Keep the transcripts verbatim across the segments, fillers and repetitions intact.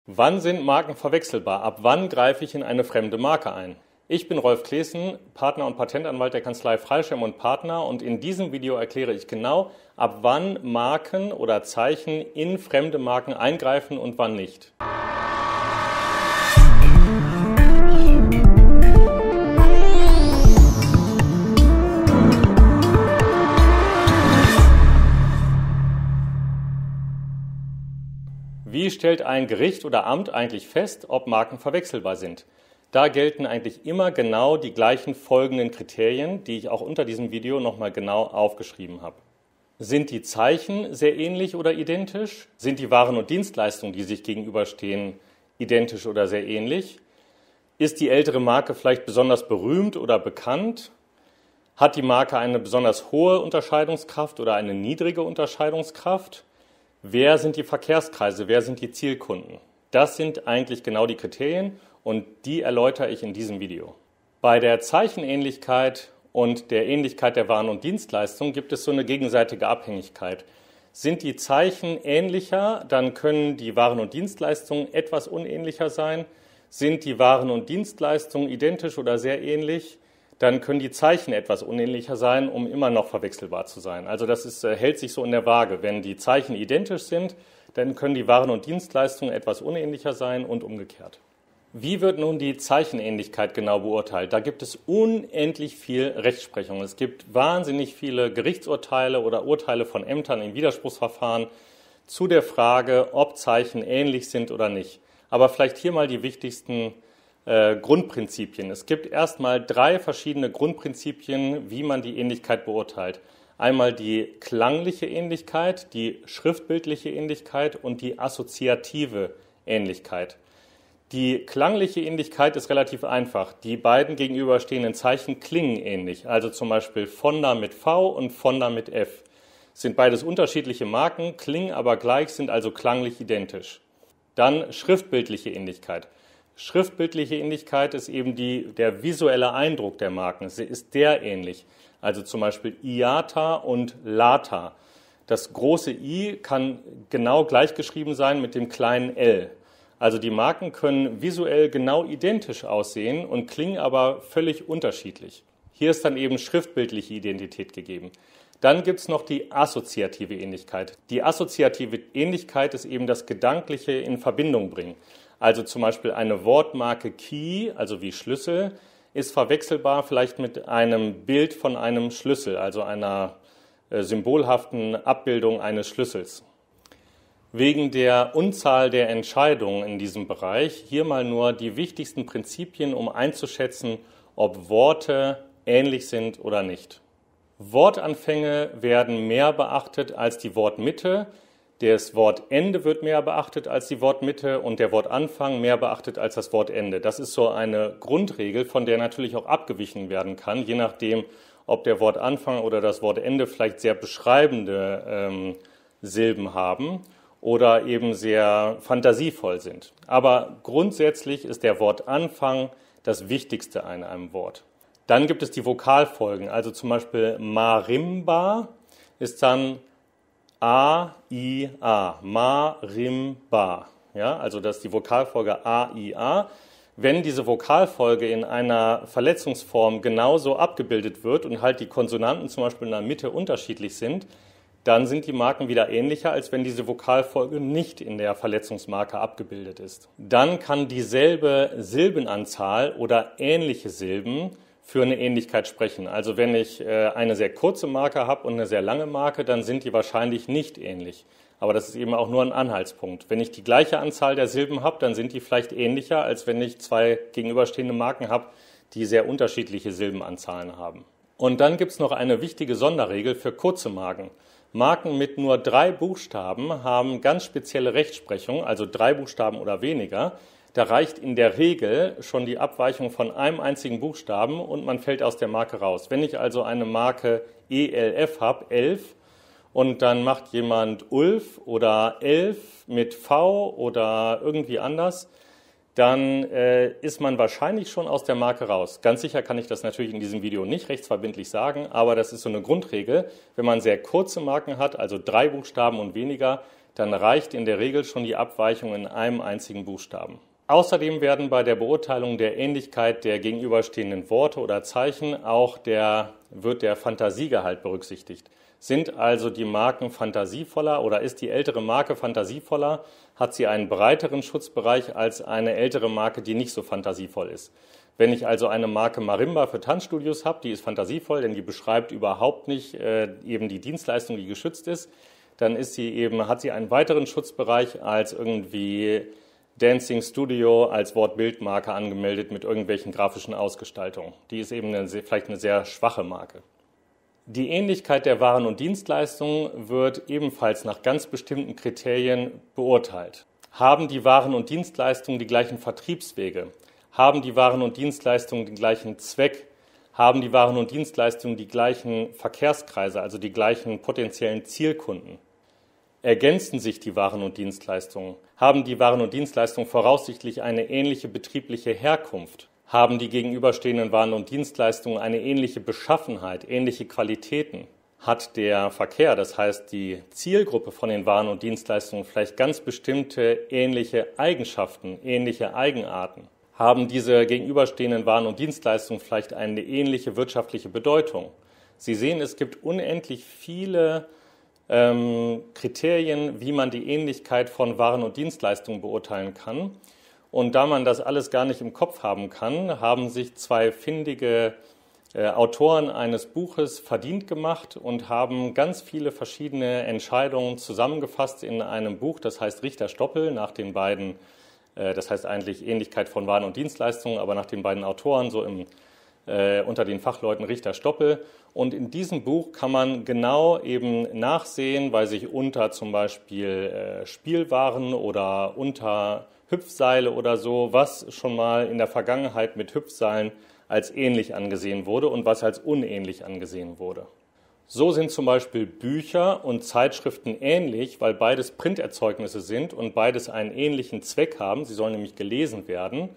Wann sind Marken verwechselbar? Ab wann greife ich in eine fremde Marke ein? Ich bin Rolf Claessen, Partner und Patentanwalt der Kanzlei Freischem und Partner, und in diesem Video erkläre ich genau, ab wann Marken oder Zeichen in fremde Marken eingreifen und wann nicht. Wie stellt ein Gericht oder Amt eigentlich fest, ob Marken verwechselbar sind? Da gelten eigentlich immer genau die gleichen folgenden Kriterien, die ich auch unter diesem Video nochmal genau aufgeschrieben habe. Sind die Zeichen sehr ähnlich oder identisch? Sind die Waren und Dienstleistungen, die sich gegenüberstehen, identisch oder sehr ähnlich? Ist die ältere Marke vielleicht besonders berühmt oder bekannt? Hat die Marke eine besonders hohe Unterscheidungskraft oder eine niedrige Unterscheidungskraft? Wer sind die Verkehrskreise, wer sind die Zielkunden? Das sind eigentlich genau die Kriterien und die erläutere ich in diesem Video. Bei der Zeichenähnlichkeit und der Ähnlichkeit der Waren und Dienstleistungen gibt es so eine gegenseitige Abhängigkeit. Sind die Zeichen ähnlicher, dann können die Waren und Dienstleistungen etwas unähnlicher sein. Sind die Waren und Dienstleistungen identisch oder sehr ähnlich, dann können die Zeichen etwas unähnlicher sein, um immer noch verwechselbar zu sein. Also das ist, hält sich so in der Waage. Wenn die Zeichen identisch sind, dann können die Waren und Dienstleistungen etwas unähnlicher sein und umgekehrt. Wie wird nun die Zeichenähnlichkeit genau beurteilt? Da gibt es unendlich viel Rechtsprechung. Es gibt wahnsinnig viele Gerichtsurteile oder Urteile von Ämtern in Widerspruchsverfahren zu der Frage, ob Zeichen ähnlich sind oder nicht. Aber vielleicht hier mal die wichtigsten Äh, Grundprinzipien. Es gibt erstmal drei verschiedene Grundprinzipien, wie man die Ähnlichkeit beurteilt. Einmal die klangliche Ähnlichkeit, die schriftbildliche Ähnlichkeit und die assoziative Ähnlichkeit. Die klangliche Ähnlichkeit ist relativ einfach. Die beiden gegenüberstehenden Zeichen klingen ähnlich. Also zum Beispiel Fonda mit V und Fonda mit F. Sind beides unterschiedliche Marken, klingen aber gleich, sind also klanglich identisch. Dann schriftbildliche Ähnlichkeit. Schriftbildliche Ähnlichkeit ist eben die, der visuelle Eindruck der Marken. Sie ist der ähnlich. Also zum Beispiel I A T A und L A T A. Das große I kann genau gleichgeschrieben sein mit dem kleinen L. Also die Marken können visuell genau identisch aussehen und klingen aber völlig unterschiedlich. Hier ist dann eben schriftbildliche Identität gegeben. Dann gibt es noch die assoziative Ähnlichkeit. Die assoziative Ähnlichkeit ist eben das Gedankliche in Verbindung bringen. Also zum Beispiel eine Wortmarke Key, also wie Schlüssel, ist verwechselbar vielleicht mit einem Bild von einem Schlüssel, also einer äh, symbolhaften Abbildung eines Schlüssels. Wegen der Unzahl der Entscheidungen in diesem Bereich hier mal nur die wichtigsten Prinzipien, um einzuschätzen, ob Worte ähnlich sind oder nicht. Wortanfänge werden mehr beachtet als die Wortmitte. Das Wortende wird mehr beachtet als die Wortmitte und der Wortanfang mehr beachtet als das Wortende. Das ist so eine Grundregel, von der natürlich auch abgewichen werden kann, je nachdem, ob der Wortanfang oder das Wortende vielleicht sehr beschreibende ähm, Silben haben oder eben sehr fantasievoll sind. Aber grundsätzlich ist der Wortanfang das Wichtigste an einem Wort. Dann gibt es die Vokalfolgen, also zum Beispiel Marimba ist dann A, I, A, Marimba. Ja, also das ist die Vokalfolge A, I, A. Wenn diese Vokalfolge in einer Verletzungsform genauso abgebildet wird und halt die Konsonanten zum Beispiel in der Mitte unterschiedlich sind, dann sind die Marken wieder ähnlicher, als wenn diese Vokalfolge nicht in der Verletzungsmarke abgebildet ist. Dann kann dieselbe Silbenanzahl oder ähnliche Silben für eine Ähnlichkeit sprechen. Also wenn ich äh, eine sehr kurze Marke habe und eine sehr lange Marke, dann sind die wahrscheinlich nicht ähnlich. Aber das ist eben auch nur ein Anhaltspunkt. Wenn ich die gleiche Anzahl der Silben habe, dann sind die vielleicht ähnlicher, als wenn ich zwei gegenüberstehende Marken habe, die sehr unterschiedliche Silbenanzahlen haben. Und dann gibt es noch eine wichtige Sonderregel für kurze Marken. Marken mit nur drei Buchstaben haben ganz spezielle Rechtsprechung, also drei Buchstaben oder weniger. Da reicht in der Regel schon die Abweichung von einem einzigen Buchstaben und man fällt aus der Marke raus. Wenn ich also eine Marke E L F habe, elf, und dann macht jemand Ulf oder elf mit V oder irgendwie anders, dann äh, ist man wahrscheinlich schon aus der Marke raus. Ganz sicher kann ich das natürlich in diesem Video nicht rechtsverbindlich sagen, aber das ist so eine Grundregel. Wenn man sehr kurze Marken hat, also drei Buchstaben und weniger, dann reicht in der Regel schon die Abweichung in einem einzigen Buchstaben. Außerdem werden bei der Beurteilung der Ähnlichkeit der gegenüberstehenden Worte oder Zeichen auch der, wird der Fantasiegehalt berücksichtigt. Sind also die Marken fantasievoller oder ist die ältere Marke fantasievoller, hat sie einen breiteren Schutzbereich als eine ältere Marke, die nicht so fantasievoll ist. Wenn ich also eine Marke Marimba für Tanzstudios habe, die ist fantasievoll, denn die beschreibt überhaupt nicht äh, eben die Dienstleistung, die geschützt ist, dann ist sie eben, hat sie einen weiteren Schutzbereich als irgendwie Dancing Studio als Wort-Bild-Marke angemeldet mit irgendwelchen grafischen Ausgestaltungen. Die ist eben eine, vielleicht eine sehr schwache Marke. Die Ähnlichkeit der Waren und Dienstleistungen wird ebenfalls nach ganz bestimmten Kriterien beurteilt. Haben die Waren und Dienstleistungen die gleichen Vertriebswege? Haben die Waren und Dienstleistungen den gleichen Zweck? Haben die Waren und Dienstleistungen die gleichen Verkehrskreise, also die gleichen potenziellen Zielkunden? Ergänzen sich die Waren und Dienstleistungen? Haben die Waren und Dienstleistungen voraussichtlich eine ähnliche betriebliche Herkunft? Haben die gegenüberstehenden Waren und Dienstleistungen eine ähnliche Beschaffenheit, ähnliche Qualitäten? Hat der Verkehr, das heißt die Zielgruppe von den Waren und Dienstleistungen, vielleicht ganz bestimmte ähnliche Eigenschaften, ähnliche Eigenarten? Haben diese gegenüberstehenden Waren und Dienstleistungen vielleicht eine ähnliche wirtschaftliche Bedeutung? Sie sehen, es gibt unendlich viele ähm, Kriterien, wie man die Ähnlichkeit von Waren und Dienstleistungen beurteilen kann. Und da man das alles gar nicht im Kopf haben kann, haben sich zwei findige äh, Autoren eines Buches verdient gemacht und haben ganz viele verschiedene Entscheidungen zusammengefasst in einem Buch, das heißt Richter-Stoppel, nach den beiden, äh, das heißt eigentlich Ähnlichkeit von Waren und Dienstleistungen, aber nach den beiden Autoren, so im, äh, unter den Fachleuten Richter-Stoppel. Und in diesem Buch kann man genau eben nachsehen, weil sich unter zum Beispiel äh, Spielwaren oder unter Hüpfseile oder so, was schon mal in der Vergangenheit mit Hüpfseilen als ähnlich angesehen wurde und was als unähnlich angesehen wurde. So sind zum Beispiel Bücher und Zeitschriften ähnlich, weil beides Printerzeugnisse sind und beides einen ähnlichen Zweck haben. Sie sollen nämlich gelesen werden.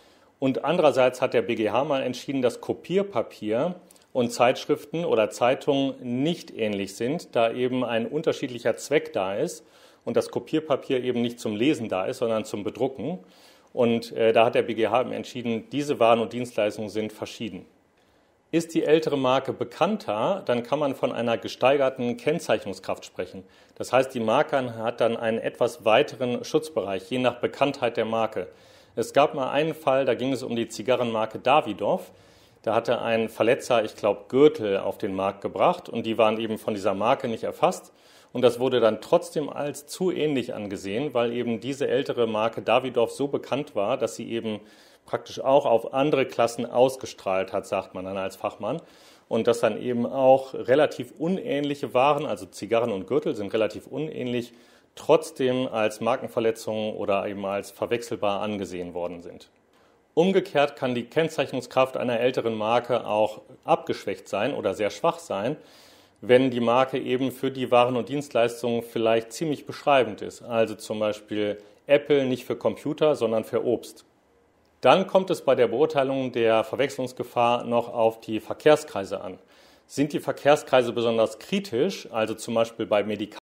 Und andererseits hat der B G H mal entschieden, dass Kopierpapier und Zeitschriften oder Zeitungen nicht ähnlich sind, da eben ein unterschiedlicher Zweck da ist und das Kopierpapier eben nicht zum Lesen da ist, sondern zum Bedrucken. Und äh, da hat der B G H eben entschieden, diese Waren und Dienstleistungen sind verschieden. Ist die ältere Marke bekannter, dann kann man von einer gesteigerten Kennzeichnungskraft sprechen. Das heißt, die Marke hat dann einen etwas weiteren Schutzbereich, je nach Bekanntheit der Marke. Es gab mal einen Fall, da ging es um die Zigarrenmarke Davidoff. Da hatte ein Verletzer, ich glaube, Gürtel auf den Markt gebracht und die waren eben von dieser Marke nicht erfasst. Und das wurde dann trotzdem als zu ähnlich angesehen, weil eben diese ältere Marke Davidoff so bekannt war, dass sie eben praktisch auch auf andere Klassen ausgestrahlt hat, sagt man dann als Fachmann. Und dass dann eben auch relativ unähnliche Waren, also Zigarren und Gürtel sind relativ unähnlich, trotzdem als Markenverletzungen oder eben als verwechselbar angesehen worden sind. Umgekehrt kann die Kennzeichnungskraft einer älteren Marke auch abgeschwächt sein oder sehr schwach sein, wenn die Marke eben für die Waren und Dienstleistungen vielleicht ziemlich beschreibend ist. Also zum Beispiel Apple nicht für Computer, sondern für Obst. Dann kommt es bei der Beurteilung der Verwechslungsgefahr noch auf die Verkehrskreise an. Sind die Verkehrskreise besonders kritisch, also zum Beispiel bei Medikamenten,